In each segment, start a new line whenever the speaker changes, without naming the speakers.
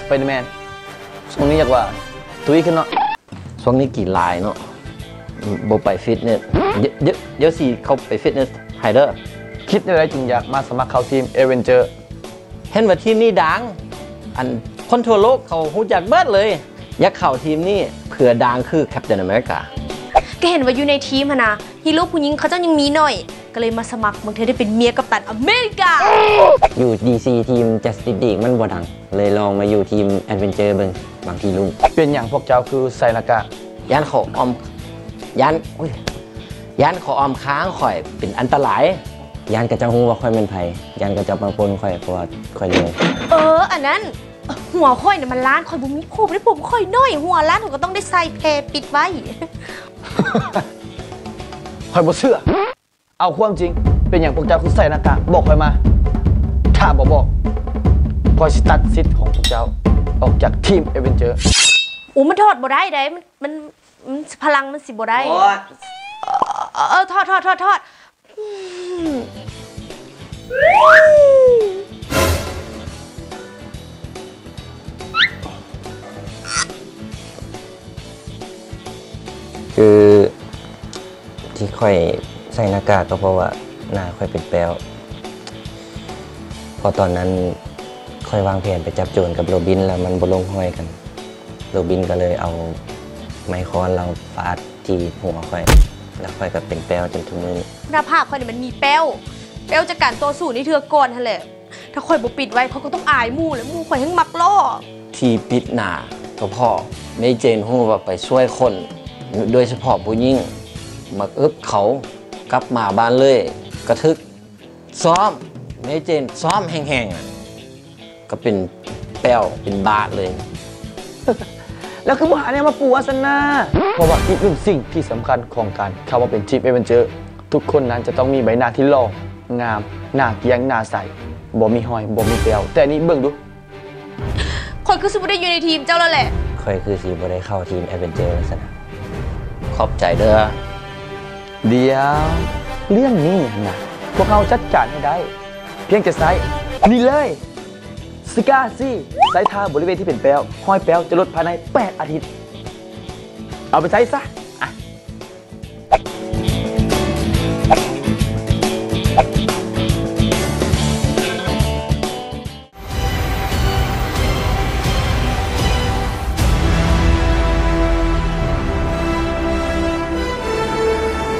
ไปแมนช่วงนี้อยากว่าตุ้ยขึ้นเนาะ
ช่วงนี้กี่ลายเนาะโบไปฟิตเนสเยอะสิเขาไปฟิตเนสไฮเดอร์
คิดอะไรจึงอยากมาสมัครเข้าทีมเอเวนเจอร์
เห็นว่าทีมนี้ดังอันคนทั่วโลกเขาหูจักเบิดเลยอยากเข้าทีมนี้เผื่อดังคือแคปเตนอเมริกา
ก็เห็นว่าอยู่ในทีมนะฮีโร่ผู้หญิงเขาเจ้ายังมีหน่อยก็เลยมาสมัครบางทีได้เป็นเมียกัปตันอเมริกา
อยู่ DC ทีม Justice League มันบ่ดังเลยลองมาอยู่ทีม Adventure เบิ่งบางทีลุง
เป็นอย่างพวกเจ้าคือใส่หน้ากาก
ยันขออมยันขออมค้างข่อยเป็นอันตรายยันกระเจ้าหูว่าข่อยเป็นไผยันกระเจ้าบางคนข่อยเพราะว่าข่อยเลย
อันนั้นหัวข่อยเนี่ยมันล้านข่อยบุมีผมได้ผมข่อยน้อยหัวล้านผมก็ต้องได้ใส่แพรปิดไว้
ข่อยบ่เชื่อเอาความจริงเป็นอย่างพวกเจ้าคือใส่หน้ากากบอกข่อยมาถ้าบอกข่อยสิตัดสิทธิ์ของพวกเจ้าออกจากทีมเอเวนเจอร์
มันถอดบ่ได้มันพลังมันสิบ่ได้ถอด
คือที่ค่อยใส่หน้ากากก็เพราะว่าหน้าค่อยเป็นแป้วพอตอนนั้นค่อยวางแผนไปจับโจรกับโรบินแล้วมันบ่ลงห้อยกันโรบินก็เลยเอาไม้ค้อนเราฟาดที่หัวค่อยแล้วค่อยก็เป็นแป้วจนถึงมือ
หน้าผากค่อยเนี่ยมันมีแป้วจากการต่อสู้นี่เถื่อก่อนนั่นแหละถ้าค่อยบ่ปิดไว้เขาก็ต้องอายหมู่แล้วหมู่ค่อยทั้งมักล่อ
ที่ปิดหน้าก็พ่อไม่เจนฮู้ว่าไปช่วยคนโดยเฉพาะผู้หญิงมักอึบเขากลับมาบ้านเลยกระทึกซ้อมไม่เจนซ้อมแห้งๆก็เป็นแป้วเป็นบาดเลย
แล้วคือว่าเนี่ยมาปูอัสนาเพราะว่าอีกหนึ่งสิ่งที่สำคัญของการเข้ามาเป็นทีมเอเวนเจอร์ทุกคนนั้นจะต้องมีใบหน้าที่หล่องามหน้าเกียงหน้าใสบ่มีหอยบ่มีแป้วแต่นี่เบิ่งดู
คนคือสิบ่ได้อยู่ในทีมเจ้าแล้วแหละ
ค่อยคือสิบ่ได้เข้าทีมเอเวนเจอร์ซะนะขอบใจเด้อ
เดี๋ยวเรื่องนี้นะพวกเราจัดการให้ได้เพียงจะใส่นี่เลยสกาซี่ใส่ทาบริเวณที่เป็นแป้วห้อยแป้วจะลดภายใน8 อาทิตย์เอาไปใช้ซะ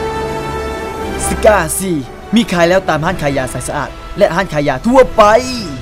สกาซี่มีขายแล้วตามห้างขายยาใสสะอาดและห้างขายยาทั่วไป